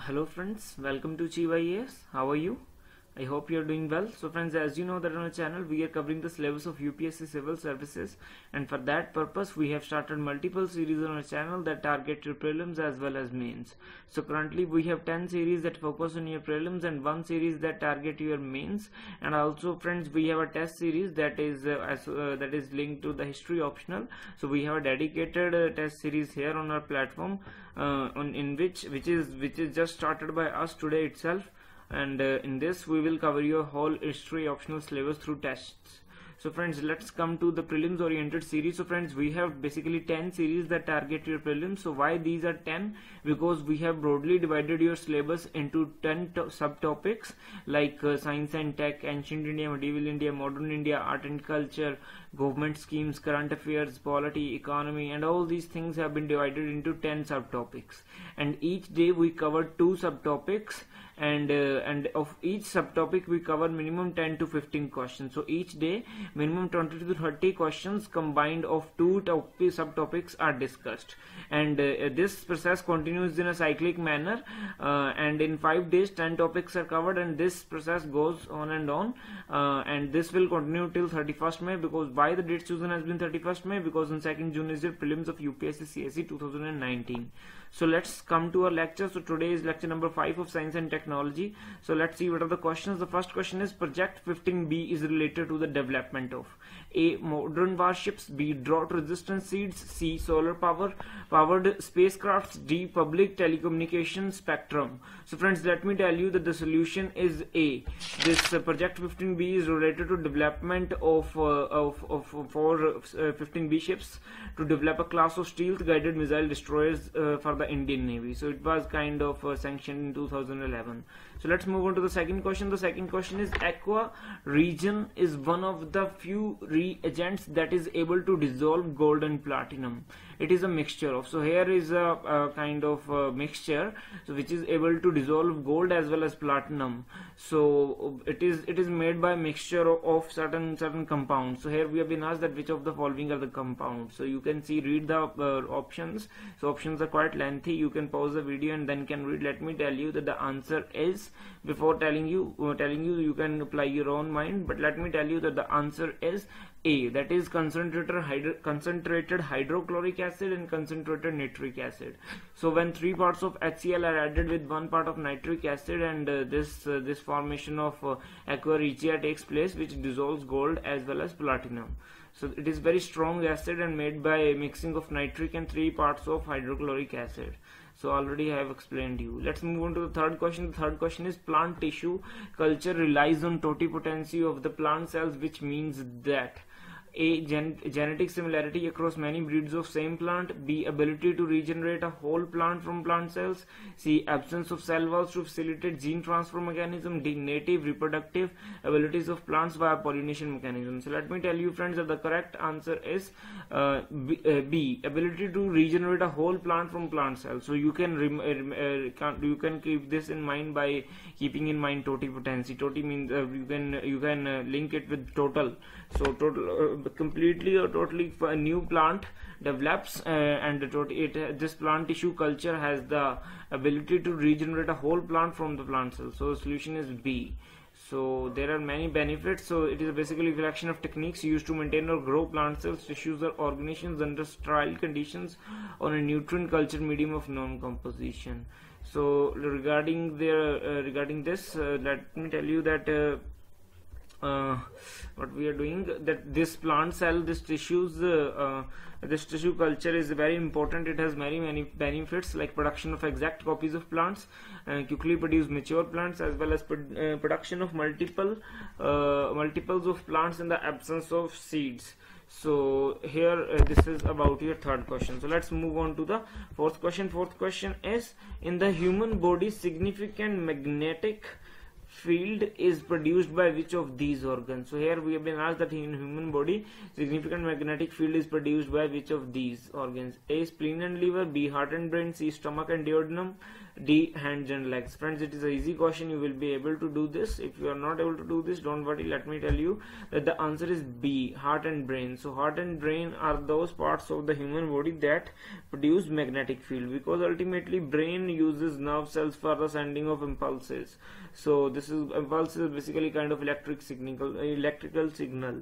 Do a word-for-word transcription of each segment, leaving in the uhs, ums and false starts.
Hello friends, welcome to Chiva I A S. How are you? I hope you are doing well. So friends, as you know that on our channel we are covering the syllabus of U P S C Civil Services, and for that purpose we have started multiple series on our channel that target your prelims as well as mains. So currently we have ten series that focus on your prelims and one series that target your mains, and also friends we have a test series that is uh, as, uh, that is linked to the history optional. So we have a dedicated uh, test series here on our platform uh, on in which which is which is just started by us today itself. And uh, in this we will cover your whole history optional syllabus through tests. So friends, let's come to the prelims oriented series. So friends, we have basically ten series that target your prelims. So why these are ten? Because we have broadly divided your syllabus into ten subtopics like uh, science and tech, ancient India, medieval India, modern India, art and culture, government schemes, current affairs, polity, economy, and all these things have been divided into ten subtopics, and each day we cover two subtopics, and uh, and of each subtopic we cover minimum ten to fifteen questions. So each day minimum twenty to thirty questions combined of two topic, subtopics are discussed, and uh, this process continues in a cyclic manner, uh, and in five days ten topics are covered, and this process goes on and on, uh, and this will continue till thirty-first May. Because why the date chosen has been thirty-first May? Because on second June is the prelims of U P S C C S E two thousand nineteen. So let's come to our lecture. So today is lecture number five of science and technology. So let's see what are the questions. The first question is project fifteen B is related to the development of A. modern warships, B. drought resistant seeds, C. solar power powered spacecrafts, D. public telecommunication spectrum. So friends, let me tell you that the solution is A. This uh, project fifteen B is related to development of uh, of, of for uh, fifteen B ships to develop a class of stealth guided missile destroyers uh, for the Indian Navy. So it was kind of uh, sanctioned in two thousand eleven. So let's move on to the second question. The second question is aqua region is one of the few reagents that is able to dissolve gold and platinum. It is a mixture of, so here is a, a kind of a mixture so which is able to dissolve gold as well as platinum. So it is it is made by mixture of, of certain certain compounds. So here we have been asked that which of the following are the compounds. So you can see, read the uh, options. So options are quite lengthy. You can pause the video and then can read. Let me tell you that the answer is, before telling you uh, telling you you can apply your own mind, but let me tell you that the answer is A, that is concentrated hydro concentrated hydrochloric acid and concentrated nitric acid. So when three parts of HCl are added with one part of nitric acid, and uh, this uh, this formation of uh, aqua regia takes place, which dissolves gold as well as platinum. So it is very strong acid and made by mixing of nitric and three parts of hydrochloric acid. So already I have explained you. Let's move on to the third question. The third question is plant tissue culture relies on totipotency of the plant cells, which means that A. Gen genetic similarity across many breeds of same plant, B. ability to regenerate a whole plant from plant cells, C. absence of cell walls to facilitate gene transfer mechanism, D. native reproductive abilities of plants via pollination mechanism. So let me tell you friends that the correct answer is uh, B, uh, B. ability to regenerate a whole plant from plant cells. So you can rem uh, can, you can keep this in mind by keeping in mind totipotency. Toti means uh, you can you can uh, link it with total. So total uh, completely or totally a new plant develops, uh, and it, it this plant tissue culture has the ability to regenerate a whole plant from the plant cell. So the solution is B. So there are many benefits. So it is basically a collection of techniques used to maintain or grow plant cells, tissues, or organisms under sterile conditions on a nutrient culture medium of known composition. So regarding their uh, regarding this, uh, let me tell you that uh, uh, what we are doing, that this plant cell, this tissues, uh, uh, this tissue culture is very important. It has many many benefits like production of exact copies of plants, uh, quickly produce mature plants, as well as pro uh, production of multiple uh, multiples of plants in the absence of seeds. So here uh, this is about your third question. So let's move on to the fourth question. Fourth question is, in the human body significant magnetic field is produced by which of these organs? So here we have been asked that in human body significant magnetic field is produced by which of these organs? A. spleen and liver, B. heart and brain, C. stomach and duodenum, D. hands and legs. Friends, it is an easy question. You will be able to do this. If you are not able to do this, don't worry. Let me tell you that the answer is B. heart and brain. So heart and brain are those parts of the human body that produce magnetic field, because ultimately brain uses nerve cells for the sending of impulses. So this is impulses is basically kind of electric signal, electrical signal.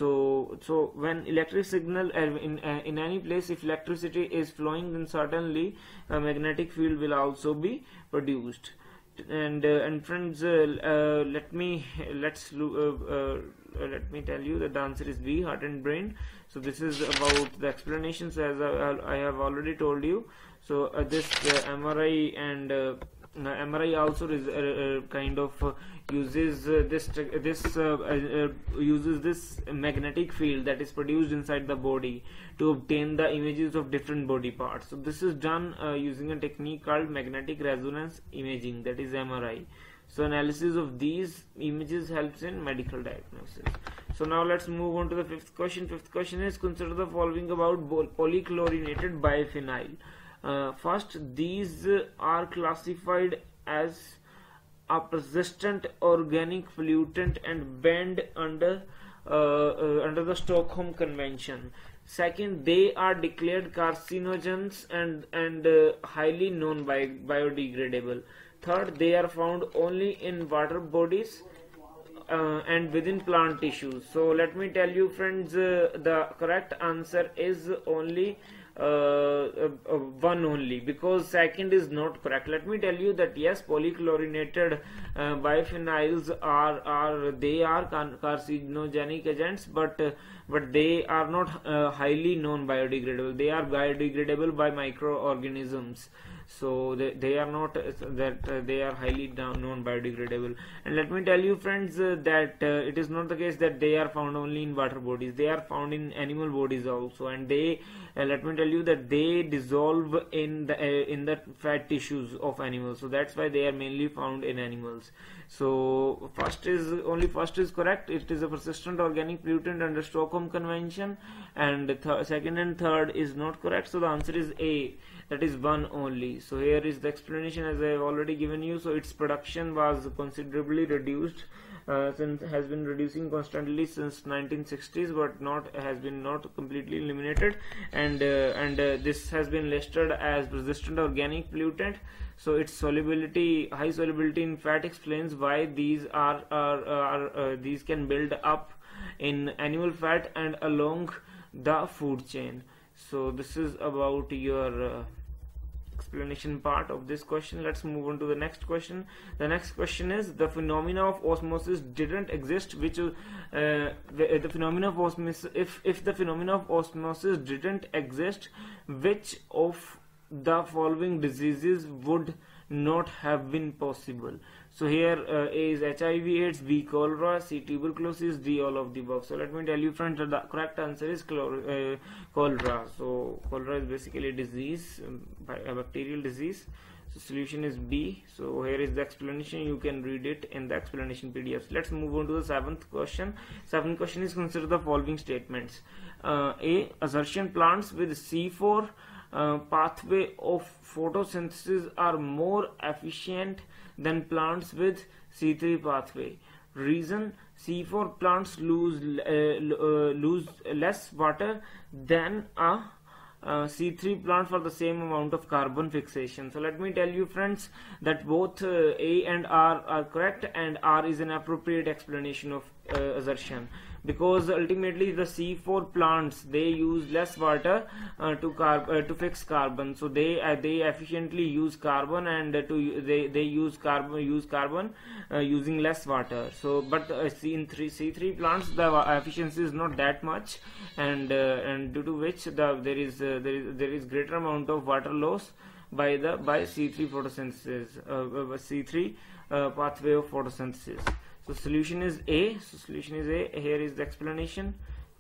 So so when electric signal uh, in uh, in any place, if electricity is flowing, then certainly a magnetic field will also be produced. And uh, and friends, uh, uh, let me let's uh, uh, let me tell you that the answer is B. heart and brain. So this is about the explanation. So as I, I have already told you, so uh, this uh, M R I and uh, M R I also is uh, uh, kind of uh, uses uh, this this uh, uh, uses this magnetic field that is produced inside the body to obtain the images of different body parts. So this is done uh, using a technique called magnetic resonance imaging, that is M R I. So analysis of these images helps in medical diagnosis. So now let's move on to the fifth question. Fifth question is, consider the following about polychlorinated biphenyl. Uh, first, these uh, are classified as a persistent organic pollutant and banned under uh, uh, under the Stockholm Convention. Second, they are declared carcinogens and and uh, highly non-biodegradable. Third, they are found only in water bodies uh, and within plant tissues. So let me tell you, friends, uh, the correct answer is only Uh, uh, uh, one only, because second is not correct. Let me tell you that yes, polychlorinated uh, biphenyls are are they are carcinogenic agents, but uh, but they are not uh, highly non-biodegradable. They are biodegradable by microorganisms. So they, they are not uh, that uh, they are highly non-biodegradable. And let me tell you, friends, uh, that uh, it is not the case that they are found only in water bodies. They are found in animal bodies also, and they uh, let me tell you that they dissolve in the uh, in the fat tissues of animals. So that's why they are mainly found in animals. So first is only first is correct. It is a persistent organic pollutant under Stockholm Convention, and th second and third is not correct. So the answer is A, that is one only. So here is the explanation as I have already given you. So its production was considerably reduced, uh, since has been reducing constantly since nineteen sixties, but not has been not completely eliminated, and uh, and uh, this has been listed as persistent organic pollutant. So its solubility, high solubility in fat, explains why these are are, are uh, these can build up in animal fat and along the food chain. So this is about your uh, explanation part of this question. Let's move on to the next question. The next question is, the phenomena of osmosis didn't exist, which uh, the, the phenomena of osmosis if if the phenomena of osmosis didn't exist, which of the following diseases would not have been possible? So here uh, A is H I V AIDS, B cholera, C tuberculosis, D all of the above. So let me tell you, friends, that the correct answer is uh, cholera. So cholera is basically a disease, um, a bacterial disease. So solution is B. So here is the explanation. You can read it in the explanation P D Fs. Let's move on to the seventh question. Seventh question is, consider the following statements. Uh, A, assertion plants with C four Uh, pathway of photosynthesis are more efficient than plants with C three pathway. Reason, C four plants lose uh, uh, lose less water than a uh, C three plant for the same amount of carbon fixation. So let me tell you, friends, that both uh, A and R are correct, and R is an appropriate explanation of uh, assertion, because ultimately the C four plants, they use less water uh, to carb uh, to fix carbon. So they uh, they efficiently use carbon, and uh, to they they use carbon use carbon uh, using less water. So but uh, C in three C three plants, the efficiency is not that much, and uh, and due to which the there is uh, there is there is greater amount of water loss by the by C three photosynthesis uh, uh, C three uh, pathway of photosynthesis. So solution is A. So solution is A. Here is the explanation.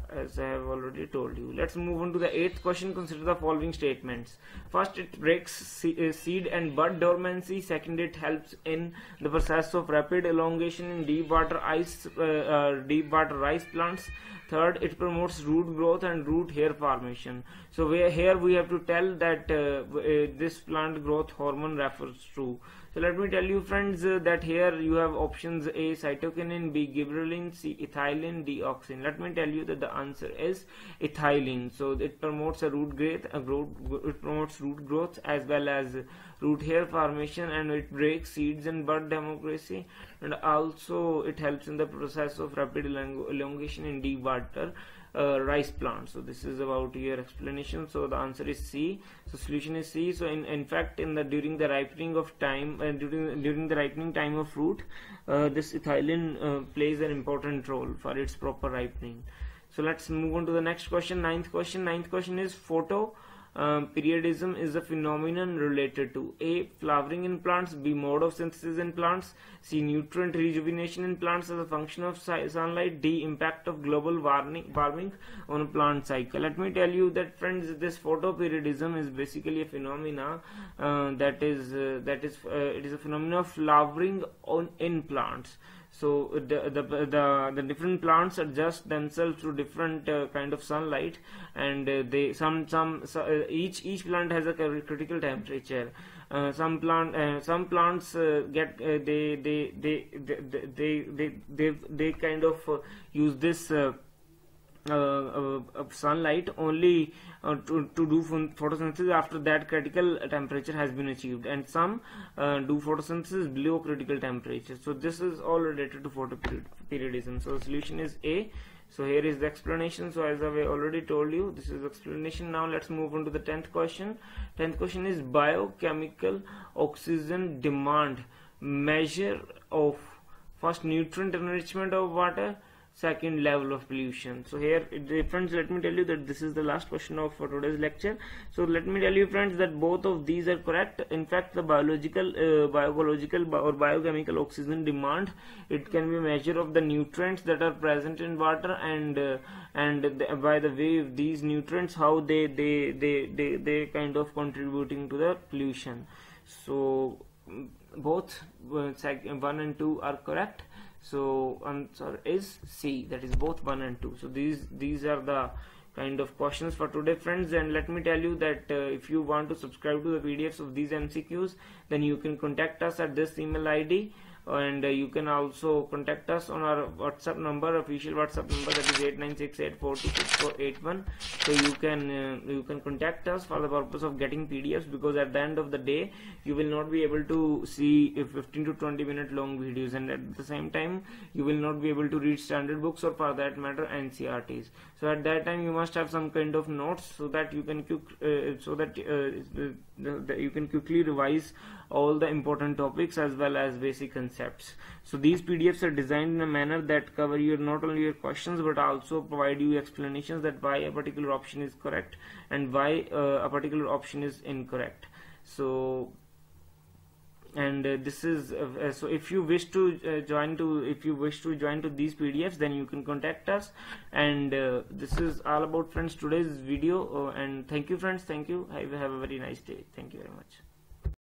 as I have already told you. Let's move on to the eighth question. Consider the following statements. First, it breaks seed and bud dormancy. Second, it helps in the process of rapid elongation in deep water ice, uh, uh, deep water rice plants. Third, it promotes root growth and root hair formation. So we, here we have to tell that uh, uh, this plant growth hormone refers to. So let me tell you friends uh, that here you have options: A cytokinin, B gibberellin, C ethylene, D auxin. Let me tell you that the answer is ethylene. So it promotes a root growth, a growth, it promotes root growth as well as root hair formation, and it breaks seeds and bud democracy, and also it helps in the process of rapid elongation in deep water Uh, rice plant. So this is about your explanation. So the answer is C. So solution is C. So in, in fact in the during the ripening of time uh, during during the ripening time of fruit, uh, this ethylene uh, plays an important role for its proper ripening. So let's move on to the next question. Ninth question. Ninth question is photo Um, periodism is a phenomenon related to A. flowering in plants, B. mode of synthesis in plants, C. nutrient rejuvenation in plants as a function of sunlight, D. impact of global warming, warming on a plant cycle. Let me tell you that friends, this photoperiodism is basically a phenomena uh, that is uh, that is uh, it is a phenomenon of flowering on in plants. So the, the the the different plants adjust themselves to different uh, kind of sunlight, and uh, they some some so, uh, each each plant has a critical temperature. Uh, some plant uh, some plants uh, get uh, they, they, they they they they they they kind of uh, use this uh, Uh, uh, of sunlight only uh, to, to do photosynthesis after that critical temperature has been achieved, and some uh, do photosynthesis below critical temperature. So this is all related to photoperiodism. So the solution is A. So here is the explanation. So as I already told you, this is explanation. Now let's move on to the tenth question. Tenth question is biochemical oxygen demand measure of first nutrient enrichment of water, second level of pollution. So here friends, let me tell you that this is the last question of for today's lecture. So let me tell you friends that both of these are correct. In fact, the biological uh, biological or biochemical oxygen demand, it can be a measure of the nutrients that are present in water, and uh, and the, by the way these nutrients, how they they they they they kind of contributing to the pollution. So both uh, one and two are correct. So answer is C, that is both one and two. So these these are the kind of questions for today friends, and let me tell you that uh, if you want to subscribe to the P D Fs of these M C Qs, then you can contact us at this email I D, and uh, you can also contact us on our WhatsApp number, official WhatsApp number, that is eight nine six eight four two six four eight one. So you can uh, you can contact us for the purpose of getting P D Fs, because at the end of the day you will not be able to see fifteen to twenty minute long videos, and at the same time you will not be able to read standard books, or for that matter N C R Ts. So at that time you must have some kind of notes, so that you can uh, so that uh, the, the, you can quickly revise all the important topics as well as basic concepts. So these P D Fs are designed in a manner that cover your not only your questions but also provide you explanations that why a particular option is correct and why uh, a particular option is incorrect. So and uh, this is uh, so if you wish to uh, join to if you wish to join to these P D Fs, then you can contact us. And uh, this is all about friends today's video, uh, and thank you friends, thank you. I have a very nice day. Thank you very much.